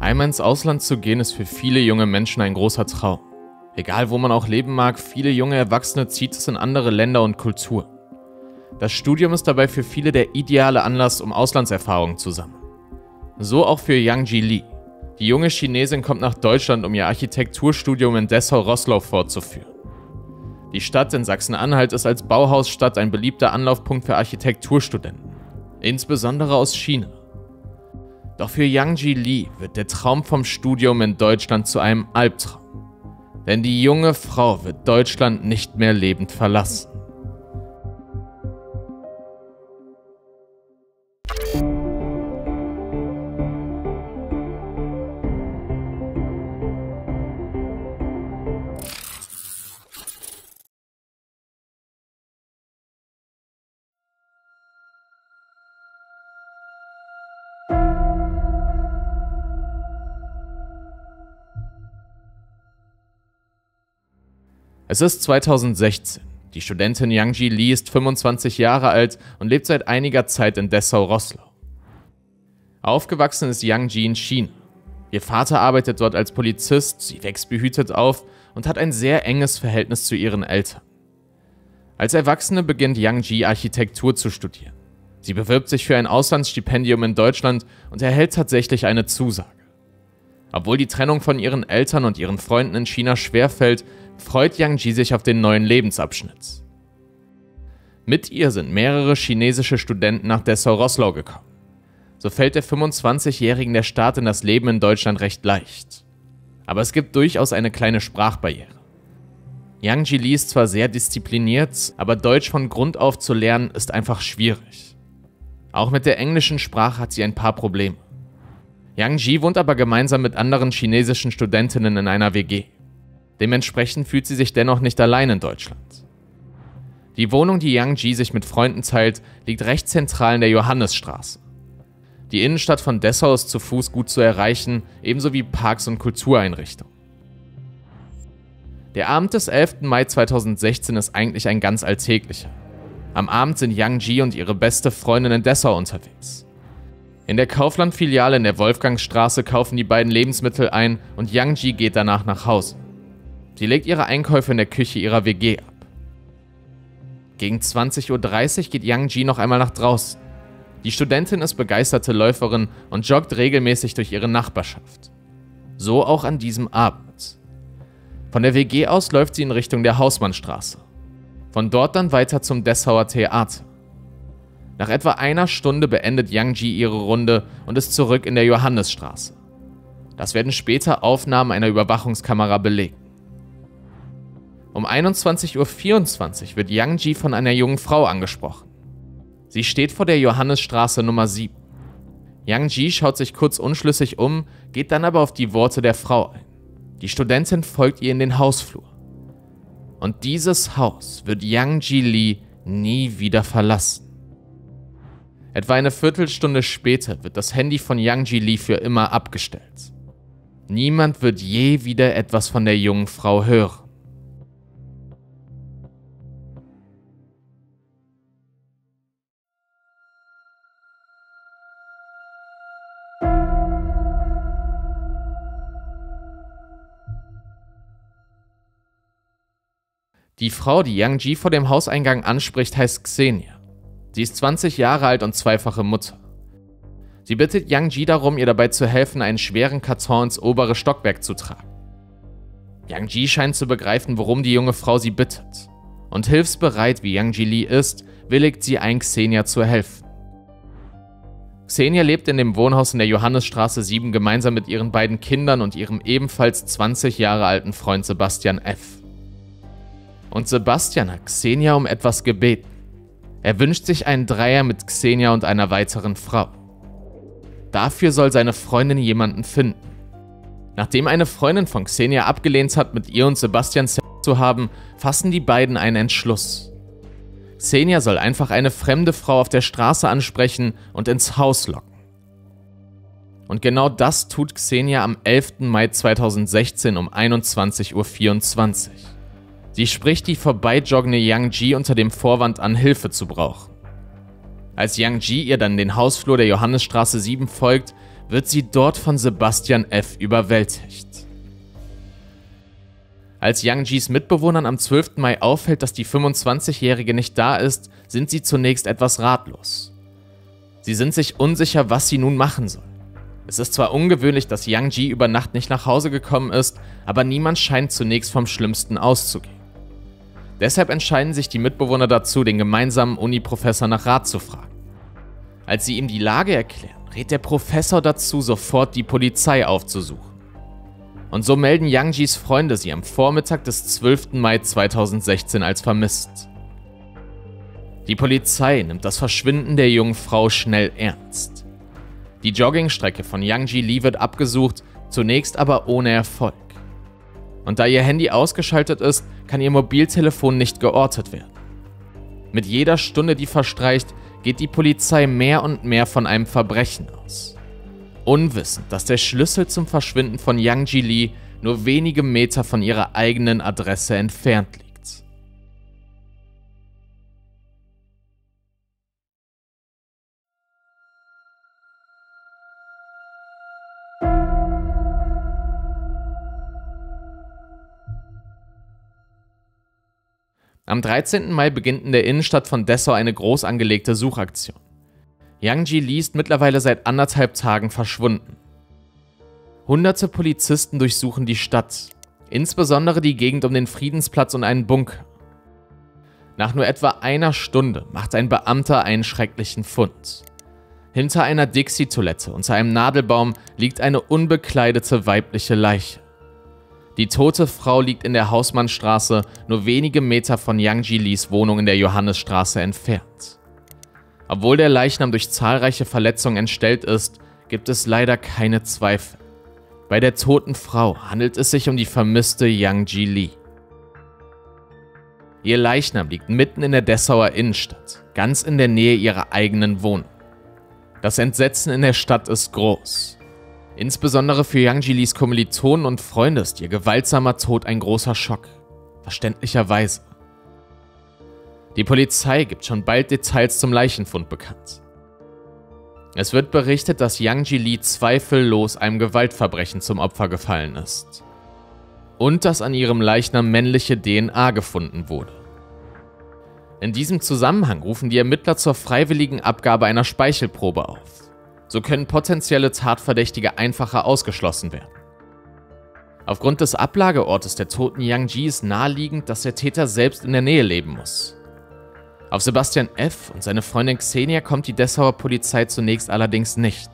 Einmal ins Ausland zu gehen, ist für viele junge Menschen ein großer Traum. Egal wo man auch leben mag, viele junge Erwachsene zieht es in andere Länder und Kulturen. Das Studium ist dabei für viele der ideale Anlass, um Auslandserfahrungen zu sammeln. So auch für Yang Ji Lee. Die junge Chinesin kommt nach Deutschland, um ihr Architekturstudium in Dessau-Roßlau fortzuführen. Die Stadt in Sachsen-Anhalt ist als Bauhausstadt ein beliebter Anlaufpunkt für Architekturstudenten, insbesondere aus China. Doch für Yang Ji Lee wird der Traum vom Studium in Deutschland zu einem Albtraum. Denn die junge Frau wird Deutschland nicht mehr lebend verlassen. Es ist 2016. Die Studentin Yang Ji Lee ist 25 Jahre alt und lebt seit einiger Zeit in Dessau-Roßlau. Aufgewachsen ist Yang Ji in China. Ihr Vater arbeitet dort als Polizist, sie wächst behütet auf und hat ein sehr enges Verhältnis zu ihren Eltern. Als Erwachsene beginnt Yang Ji Architektur zu studieren. Sie bewirbt sich für ein Auslandsstipendium in Deutschland und erhält tatsächlich eine Zusage. Obwohl die Trennung von ihren Eltern und ihren Freunden in China schwerfällt, freut Yang Ji sich auf den neuen Lebensabschnitt. Mit ihr sind mehrere chinesische Studenten nach Dessau-Roßlau gekommen. So fällt der 25-Jährigen der Start in das Leben in Deutschland recht leicht. Aber es gibt durchaus eine kleine Sprachbarriere. Yang Ji Lee ist zwar sehr diszipliniert, aber Deutsch von Grund auf zu lernen ist einfach schwierig. Auch mit der englischen Sprache hat sie ein paar Probleme. Yang Ji wohnt aber gemeinsam mit anderen chinesischen Studentinnen in einer WG. Dementsprechend fühlt sie sich dennoch nicht allein in Deutschland. Die Wohnung, die Yang Ji sich mit Freunden teilt, liegt recht zentral in der Johannisstraße. Die Innenstadt von Dessau ist zu Fuß gut zu erreichen, ebenso wie Parks und Kultureinrichtungen. Der Abend des 11. Mai 2016 ist eigentlich ein ganz alltäglicher. Am Abend sind Yang Ji und ihre beste Freundin in Dessau unterwegs. In der Kaufland-Filiale in der Wolfgangstraße kaufen die beiden Lebensmittel ein und Yang Ji geht danach nach Hause. Sie legt ihre Einkäufe in der Küche ihrer WG ab. Gegen 20:30 Uhr geht Yang Ji noch einmal nach draußen. Die Studentin ist begeisterte Läuferin und joggt regelmäßig durch ihre Nachbarschaft. So auch an diesem Abend. Von der WG aus läuft sie in Richtung der Hausmannstraße. Von dort dann weiter zum Dessauer Theater. Nach etwa einer Stunde beendet Yang Ji ihre Runde und ist zurück in der Johannisstraße. Das werden später Aufnahmen einer Überwachungskamera belegen. Um 21:24 Uhr wird Yang Ji von einer jungen Frau angesprochen. Sie steht vor der Johannisstraße Nummer 7. Yang Ji schaut sich kurz unschlüssig um, geht dann aber auf die Worte der Frau ein. Die Studentin folgt ihr in den Hausflur. Und dieses Haus wird Yang Ji Lee nie wieder verlassen. Etwa eine Viertelstunde später wird das Handy von Yang Ji Lee für immer abgestellt. Niemand wird je wieder etwas von der jungen Frau hören. Die Frau, die Yang Ji vor dem Hauseingang anspricht, heißt Xenia. Sie ist 20 Jahre alt und zweifache Mutter. Sie bittet Yang Ji darum, ihr dabei zu helfen, einen schweren Karton ins obere Stockwerk zu tragen. Yang Ji scheint zu begreifen, worum die junge Frau sie bittet. Und hilfsbereit wie Yang Ji Lee ist, willigt sie ein, Xenia zu helfen. Xenia lebt in dem Wohnhaus in der Johannisstraße 7 gemeinsam mit ihren beiden Kindern und ihrem ebenfalls 20 Jahre alten Freund Sebastian F. Und Sebastian hat Xenia um etwas gebeten. Er wünscht sich einen Dreier mit Xenia und einer weiteren Frau. Dafür soll seine Freundin jemanden finden. Nachdem eine Freundin von Xenia abgelehnt hat, mit ihr und Sebastian Sex zu haben, fassen die beiden einen Entschluss. Xenia soll einfach eine fremde Frau auf der Straße ansprechen und ins Haus locken. Und genau das tut Xenia am 11. Mai 2016 um 21:24 Uhr. Sie spricht die vorbeijoggende Yang Ji unter dem Vorwand an, Hilfe zu brauchen. Als Yang Ji ihr dann den Hausflur der Johannisstraße 7 folgt, wird sie dort von Sebastian F. überwältigt. Als Yang Jis Mitbewohnern am 12. Mai auffällt, dass die 25-Jährige nicht da ist, sind sie zunächst etwas ratlos. Sie sind sich unsicher, was sie nun machen sollen. Es ist zwar ungewöhnlich, dass Yang Ji über Nacht nicht nach Hause gekommen ist, aber niemand scheint zunächst vom Schlimmsten auszugehen. Deshalb entscheiden sich die Mitbewohner dazu, den gemeinsamen Uni-Professor nach Rat zu fragen. Als sie ihm die Lage erklären, rät der Professor dazu, sofort die Polizei aufzusuchen. Und so melden Yang Jis Freunde sie am Vormittag des 12. Mai 2016 als vermisst. Die Polizei nimmt das Verschwinden der jungen Frau schnell ernst. Die Joggingstrecke von Yang Ji Lee wird abgesucht, zunächst aber ohne Erfolg. Und da ihr Handy ausgeschaltet ist, kann ihr Mobiltelefon nicht geortet werden. Mit jeder Stunde, die verstreicht, geht die Polizei mehr und mehr von einem Verbrechen aus. Unwissend, dass der Schlüssel zum Verschwinden von Yang Ji Lee nur wenige Meter von ihrer eigenen Adresse entfernt liegt. Am 13. Mai beginnt in der Innenstadt von Dessau eine groß angelegte Suchaktion. Yang Ji Lee ist mittlerweile seit 1,5 Tagen verschwunden. Hunderte Polizisten durchsuchen die Stadt, insbesondere die Gegend um den Friedensplatz und einen Bunker. Nach nur etwa einer Stunde macht ein Beamter einen schrecklichen Fund. Hinter einer Dixie-Toilette unter einem Nadelbaum liegt eine unbekleidete weibliche Leiche. Die tote Frau liegt in der Hausmannstraße, nur wenige Meter von Yang Ji Lees Wohnung in der Johannesstraße entfernt. Obwohl der Leichnam durch zahlreiche Verletzungen entstellt ist, gibt es leider keine Zweifel. Bei der toten Frau handelt es sich um die vermisste Yang Ji Lee. Ihr Leichnam liegt mitten in der Dessauer Innenstadt, ganz in der Nähe ihrer eigenen Wohnung. Das Entsetzen in der Stadt ist groß. Insbesondere für Yang Ji Lees Kommilitonen und Freunde ist ihr gewaltsamer Tod ein großer Schock. Verständlicherweise. Die Polizei gibt schon bald Details zum Leichenfund bekannt. Es wird berichtet, dass Yang Ji Lee zweifellos einem Gewaltverbrechen zum Opfer gefallen ist. Und dass an ihrem Leichnam männliche DNA gefunden wurde. In diesem Zusammenhang rufen die Ermittler zur freiwilligen Abgabe einer Speichelprobe auf. So können potenzielle Tatverdächtige einfacher ausgeschlossen werden. Aufgrund des Ablageortes der toten Yang Ji ist naheliegend, dass der Täter selbst in der Nähe leben muss. Auf Sebastian F. und seine Freundin Xenia kommt die Dessauer Polizei zunächst allerdings nicht.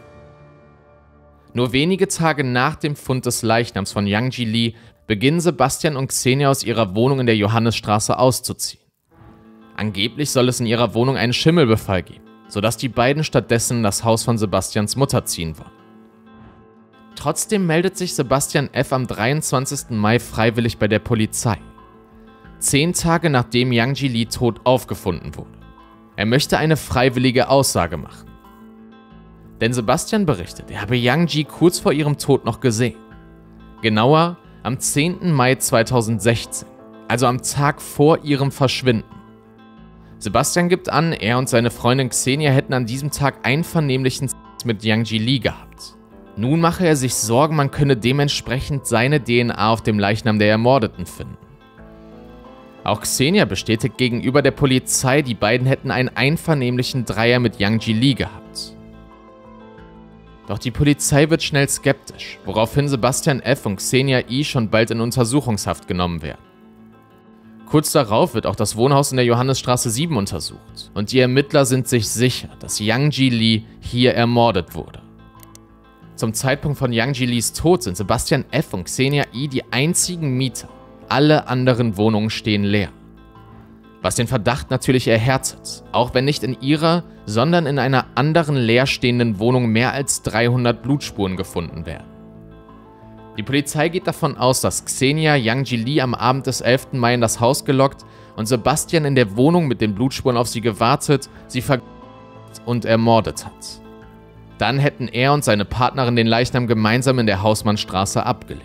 Nur wenige Tage nach dem Fund des Leichnams von Yang Ji Lee beginnen Sebastian und Xenia aus ihrer Wohnung in der Johannesstraße auszuziehen. Angeblich soll es in ihrer Wohnung einen Schimmelbefall geben, sodass die beiden stattdessen in das Haus von Sebastians Mutter ziehen wollen. Trotzdem meldet sich Sebastian F. am 23. Mai freiwillig bei der Polizei. 10 Tage nachdem Yang Ji Lee tot aufgefunden wurde. Er möchte eine freiwillige Aussage machen. Denn Sebastian berichtet, er habe Yang Ji kurz vor ihrem Tod noch gesehen. Genauer am 10. Mai 2016, also am Tag vor ihrem Verschwinden. Sebastian gibt an, er und seine Freundin Xenia hätten an diesem Tag einvernehmlichen Sex mit Yang Ji Lee gehabt. Nun mache er sich Sorgen, man könne dementsprechend seine DNA auf dem Leichnam der Ermordeten finden. Auch Xenia bestätigt gegenüber der Polizei, die beiden hätten einen einvernehmlichen Dreier mit Yang Ji Lee gehabt. Doch die Polizei wird schnell skeptisch, woraufhin Sebastian F. und Xenia I. schon bald in Untersuchungshaft genommen werden. Kurz darauf wird auch das Wohnhaus in der Johannesstraße 7 untersucht und die Ermittler sind sich sicher, dass Yang Ji Lee hier ermordet wurde. Zum Zeitpunkt von Yang Ji Lees Tod sind Sebastian F. und Xenia I. die einzigen Mieter. Alle anderen Wohnungen stehen leer. Was den Verdacht natürlich erhärtet, auch wenn nicht in ihrer, sondern in einer anderen leerstehenden Wohnung mehr als 300 Blutspuren gefunden werden. Die Polizei geht davon aus, dass Xenia Yang Ji Lee am Abend des 11. Mai in das Haus gelockt und Sebastian in der Wohnung mit den Blutspuren auf sie gewartet, sie vergiftet und ermordet hat. Dann hätten er und seine Partnerin den Leichnam gemeinsam in der Hausmannstraße abgelegt.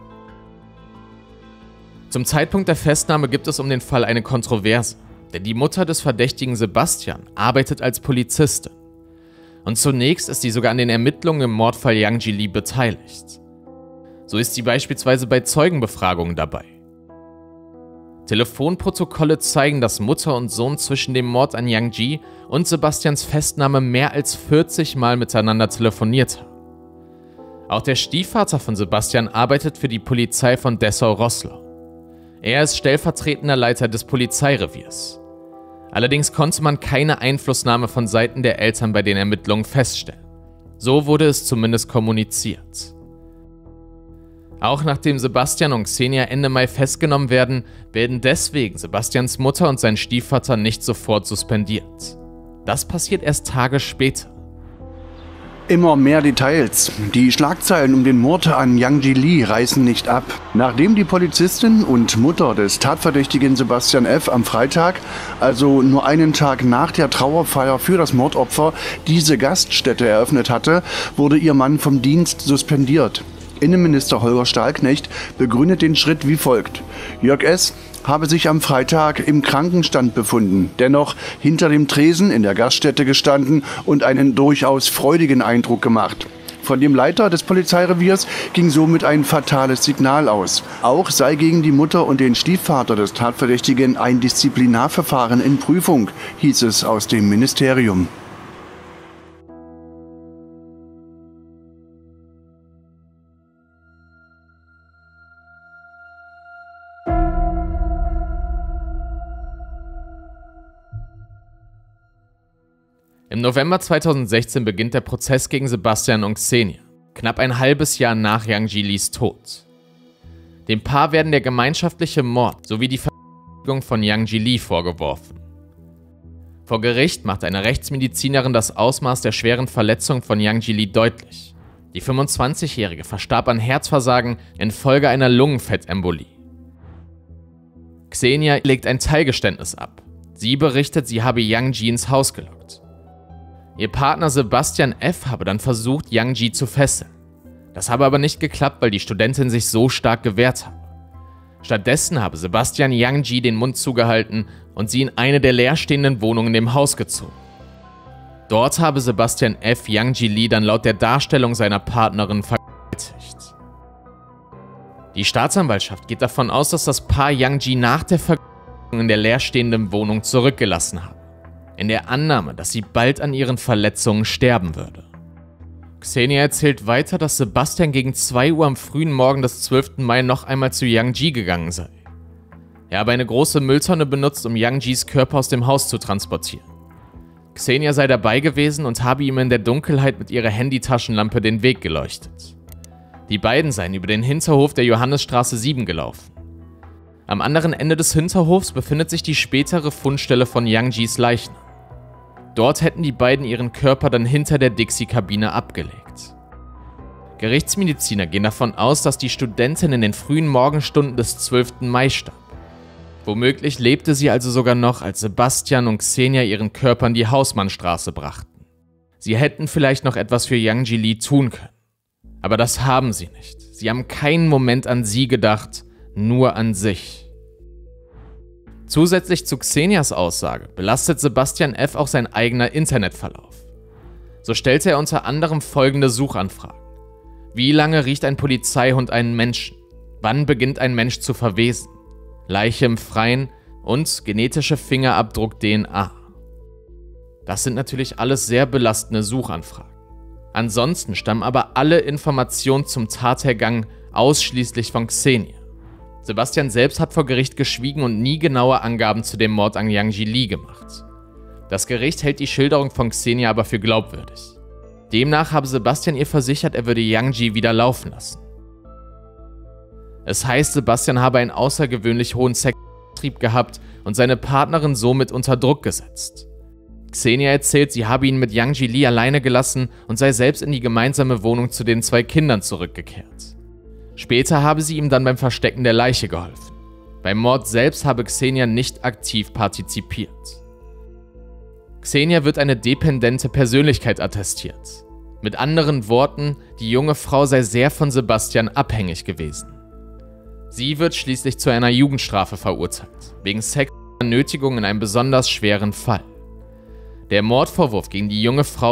Zum Zeitpunkt der Festnahme gibt es um den Fall eine Kontroverse, denn die Mutter des verdächtigen Sebastian arbeitet als Polizistin. Und zunächst ist sie sogar an den Ermittlungen im Mordfall Yang Ji-lee beteiligt. So ist sie beispielsweise bei Zeugenbefragungen dabei. Telefonprotokolle zeigen, dass Mutter und Sohn zwischen dem Mord an Yang Ji und Sebastians Festnahme mehr als 40 Mal miteinander telefoniert haben. Auch der Stiefvater von Sebastian arbeitet für die Polizei von Dessau-Roßlau. Er ist stellvertretender Leiter des Polizeireviers. Allerdings konnte man keine Einflussnahme von Seiten der Eltern bei den Ermittlungen feststellen. So wurde es zumindest kommuniziert. Auch nachdem Sebastian und Xenia Ende Mai festgenommen werden deswegen Sebastians Mutter und sein Stiefvater nicht sofort suspendiert. Das passiert erst Tage später. Immer mehr Details. Die Schlagzeilen um den Mord an Yang Ji-lee reißen nicht ab. Nachdem die Polizistin und Mutter des Tatverdächtigen Sebastian F. am Freitag, also nur einen Tag nach der Trauerfeier für das Mordopfer, diese Gaststätte eröffnet hatte, wurde ihr Mann vom Dienst suspendiert. Innenminister Holger Stahlknecht begründet den Schritt wie folgt: Jörg S. habe sich am Freitag im Krankenstand befunden, dennoch hinter dem Tresen in der Gaststätte gestanden und einen durchaus freudigen Eindruck gemacht. Von dem Leiter des Polizeireviers ging somit ein fatales Signal aus. Auch sei gegen die Mutter und den Stiefvater des Tatverdächtigen ein Disziplinarverfahren in Prüfung, hieß es aus dem Ministerium. Im November 2016 beginnt der Prozess gegen Sebastian und Xenia, knapp ein halbes Jahr nach Yang Ji-lees Tod. Dem Paar werden der gemeinschaftliche Mord sowie die Vergewaltigung von Yang Ji-lee vorgeworfen. Vor Gericht macht eine Rechtsmedizinerin das Ausmaß der schweren Verletzung von Yang Ji-lee deutlich. Die 25-Jährige verstarb an Herzversagen infolge einer Lungenfettembolie. Xenia legt ein Teilgeständnis ab. Sie berichtet, sie habe Yang Ji ins Haus gelockt. Ihr Partner Sebastian F. habe dann versucht, Yang Ji zu fesseln. Das habe aber nicht geklappt, weil die Studentin sich so stark gewehrt habe. Stattdessen habe Sebastian Yang Ji den Mund zugehalten und sie in eine der leerstehenden Wohnungen im Haus gezogen. Dort habe Sebastian F. Yang Ji-lee dann laut der Darstellung seiner Partnerin vergewaltigt. Die Staatsanwaltschaft geht davon aus, dass das Paar Yang Ji nach der Vergewaltigung in der leerstehenden Wohnung zurückgelassen habe, in der Annahme, dass sie bald an ihren Verletzungen sterben würde. Xenia erzählt weiter, dass Sebastian gegen 2 Uhr am frühen Morgen des 12. Mai noch einmal zu Yang Ji gegangen sei. Er habe eine große Mülltonne benutzt, um Yang Jis Körper aus dem Haus zu transportieren. Xenia sei dabei gewesen und habe ihm in der Dunkelheit mit ihrer Handytaschenlampe den Weg geleuchtet. Die beiden seien über den Hinterhof der Johannesstraße 7 gelaufen. Am anderen Ende des Hinterhofs befindet sich die spätere Fundstelle von Yang Jis Leichnam. Dort hätten die beiden ihren Körper dann hinter der Dixie-Kabine abgelegt. Gerichtsmediziner gehen davon aus, dass die Studentin in den frühen Morgenstunden des 12. Mai starb. Womöglich lebte sie also sogar noch, als Sebastian und Xenia ihren Körper in die Hausmannstraße brachten. Sie hätten vielleicht noch etwas für Yang Ji-lee tun können. Aber das haben sie nicht. Sie haben keinen Moment an sie gedacht, nur an sich. Zusätzlich zu Xenias Aussage belastet Sebastian F. auch sein eigener Internetverlauf. So stellte er unter anderem folgende Suchanfragen: Wie lange riecht ein Polizeihund einen Menschen? Wann beginnt ein Mensch zu verwesen? Leiche im Freien und genetische Fingerabdruck DNA. Das sind natürlich alles sehr belastende Suchanfragen. Ansonsten stammen aber alle Informationen zum Tathergang ausschließlich von Xenia. Sebastian selbst hat vor Gericht geschwiegen und nie genaue Angaben zu dem Mord an Yang Ji-lee gemacht. Das Gericht hält die Schilderung von Xenia aber für glaubwürdig. Demnach habe Sebastian ihr versichert, er würde Yang Ji wieder laufen lassen. Es heißt, Sebastian habe einen außergewöhnlich hohen Sextrieb gehabt und seine Partnerin somit unter Druck gesetzt. Xenia erzählt, sie habe ihn mit Yang Ji-lee alleine gelassen und sei selbst in die gemeinsame Wohnung zu den 2 Kindern zurückgekehrt. Später habe sie ihm dann beim Verstecken der Leiche geholfen. Beim Mord selbst habe Xenia nicht aktiv partizipiert. Xenia wird eine dependente Persönlichkeit attestiert. Mit anderen Worten, die junge Frau sei sehr von Sebastian abhängig gewesen. Sie wird schließlich zu einer Jugendstrafe verurteilt, wegen sexueller Nötigung in einem besonders schweren Fall. Der Mordvorwurf gegen die junge Frau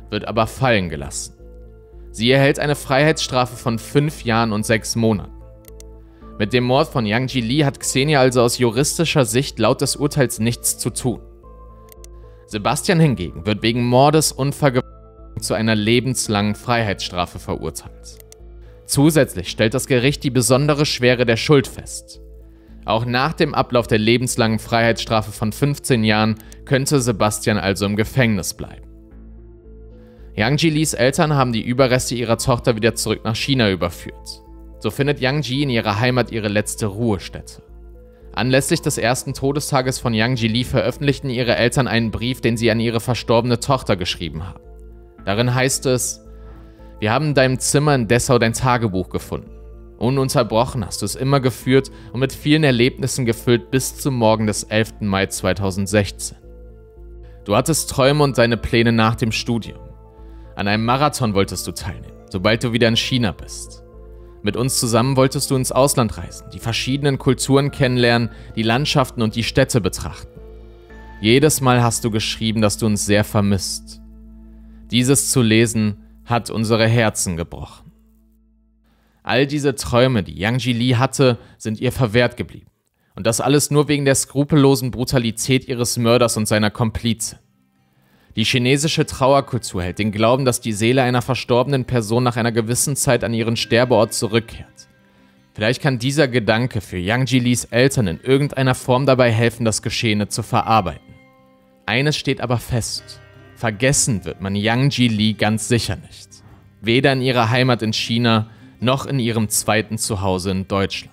wird aber fallen gelassen. Sie erhält eine Freiheitsstrafe von 5 Jahren und 6 Monaten. Mit dem Mord von Yang Ji Lee hat Xenia also aus juristischer Sicht laut des Urteils nichts zu tun. Sebastian hingegen wird wegen Mordes und Vergewaltigung zu einer lebenslangen Freiheitsstrafe verurteilt. Zusätzlich stellt das Gericht die besondere Schwere der Schuld fest. Auch nach dem Ablauf der lebenslangen Freiheitsstrafe von 15 Jahren könnte Sebastian also im Gefängnis bleiben. Yang Ji Lees Eltern haben die Überreste ihrer Tochter wieder zurück nach China überführt. So findet Yang Ji in ihrer Heimat ihre letzte Ruhestätte. Anlässlich des ersten Todestages von Yang Ji Lee veröffentlichten ihre Eltern einen Brief, den sie an ihre verstorbene Tochter geschrieben haben. Darin heißt es: Wir haben in deinem Zimmer in Dessau dein Tagebuch gefunden. Ununterbrochen hast du es immer geführt und mit vielen Erlebnissen gefüllt bis zum Morgen des 11. Mai 2016. Du hattest Träume und deine Pläne nach dem Studium. An einem Marathon wolltest du teilnehmen, sobald du wieder in China bist. Mit uns zusammen wolltest du ins Ausland reisen, die verschiedenen Kulturen kennenlernen, die Landschaften und die Städte betrachten. Jedes Mal hast du geschrieben, dass du uns sehr vermisst. Dieses zu lesen hat unsere Herzen gebrochen. All diese Träume, die Yang Ji Lee hatte, sind ihr verwehrt geblieben. Und das alles nur wegen der skrupellosen Brutalität ihres Mörders und seiner Komplizin. Die chinesische Trauerkultur hält den Glauben, dass die Seele einer verstorbenen Person nach einer gewissen Zeit an ihren Sterbeort zurückkehrt. Vielleicht kann dieser Gedanke für Yang Ji Lees Eltern in irgendeiner Form dabei helfen, das Geschehene zu verarbeiten. Eines steht aber fest: Vergessen wird man Yang Ji Lee ganz sicher nicht. Weder in ihrer Heimat in China, noch in ihrem zweiten Zuhause in Deutschland.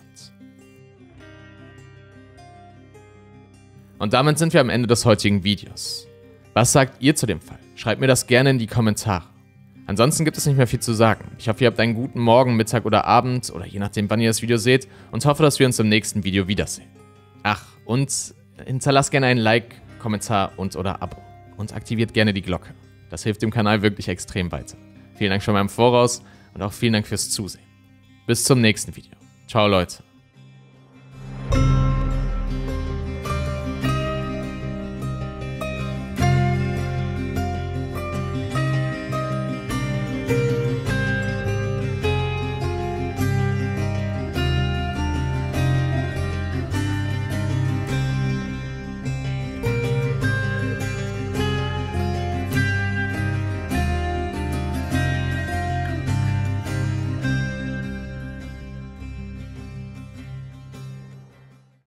Und damit sind wir am Ende des heutigen Videos. Was sagt ihr zu dem Fall? Schreibt mir das gerne in die Kommentare. Ansonsten gibt es nicht mehr viel zu sagen. Ich hoffe, ihr habt einen guten Morgen, Mittag oder Abend oder je nachdem, wann ihr das Video seht und hoffe, dass wir uns im nächsten Video wiedersehen. Ach, und hinterlasst gerne einen Like, Kommentar und/oder Abo und aktiviert gerne die Glocke. Das hilft dem Kanal wirklich extrem weiter. Vielen Dank schon mal im Voraus und auch vielen Dank fürs Zusehen. Bis zum nächsten Video. Ciao, Leute.